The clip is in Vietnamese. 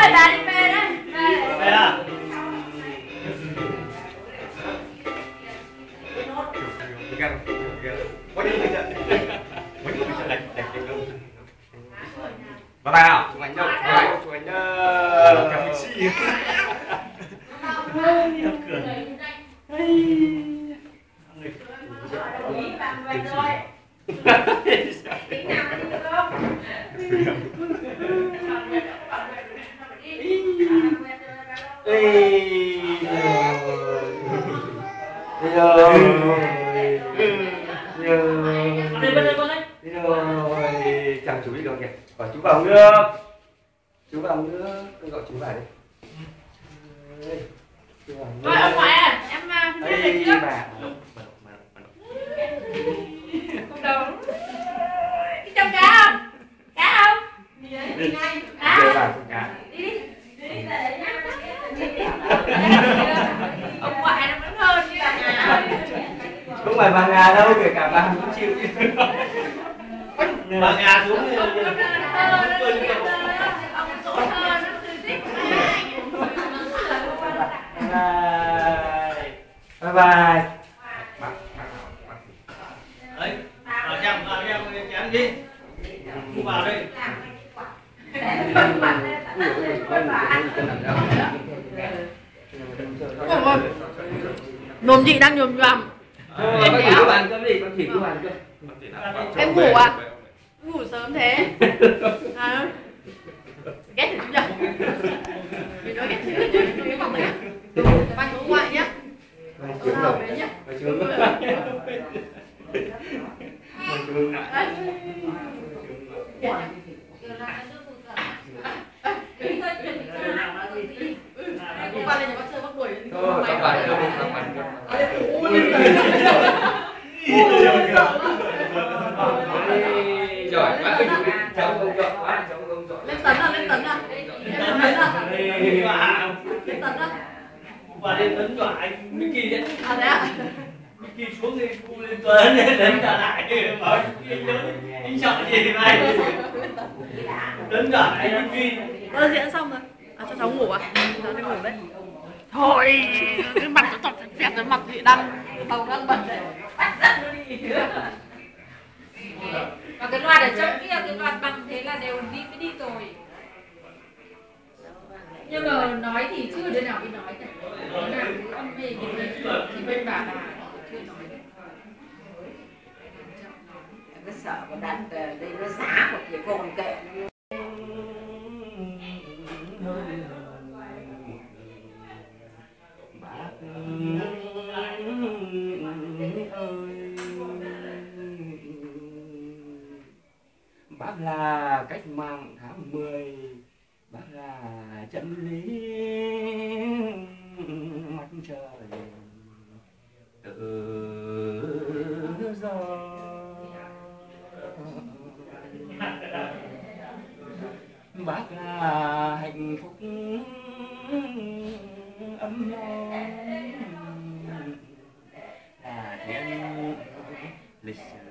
đây bà đi về đây. Về à? Bye bye nào, chụp ảnh đâu? Chụp ảnh cặp xì. Chàng chú đi được kìa. Bảo chú vào nước. Chú vào nước. Tôi gọi chú vào đi. Rồi ông ngoại à, em Ê trước. bà. Không đâu. Đi trong cá không? Cá không? Đi đấy. Cá Đưa không? vào trong cá. Đi đi. Ông ngoại nó vẫn hơn chứ bà nhà. Không phải bà Nga đâu, kể cả bà cũng chịu chứ. Bà nhà xuống Ông nó tốt hơn, nó tươi tích. Bye bye. đấy, vào xem chém đi, mua vào đây. Nồm chị đang nhồm nhòm. Bác Thủy cứ ăn cơm đi, bác Thủy cứ ăn cơm. Em ngủ à? Ngủ sớm thế. À, ghét thì chú nhỉ? Vì nói ghét chứ cái phòng này. Bạn ngủ ngoại nhá. Nào đấy nhá. Hôm qua lên nhà bác chơi bác đuổi. Thôi, các bạn ơi, các bạn giỏi quá, cháu không giỏi quá, cháu không giỏi. Lên tấn à, lên tấn à? Lên tấn à? Và lên tấn cho anh Mickey đấy. À thế à? Mickey xuống đi, cu lên tấn đánh trả lại. Bảo Mickey lớn, anh sợ gì thì này. Tấn trả anh Mickey. Diễn xong rồi. À cho cháu ngủ à? Cháu đi ngủ đấy. Thôi, cái mặt nó thật phẹt cái mặt chị đang đang bật đấy. Bắt giật nó đi. Và cái loạt ở trong kia, cái loạt bằng thế là đều đi rồi. Nhưng mà nói thì chưa đứa nào đi nói cả. Đứa nào cứ âm về thì bên bà chưa nói đấy. Em cứ sợ con đánh đây nó xả một cái con kệ. Bác là cách mạng tháng 10, bác là chân lý mặt trời từ giờ. Bác là hạnh phúc ấm no, là thiên lịch sử.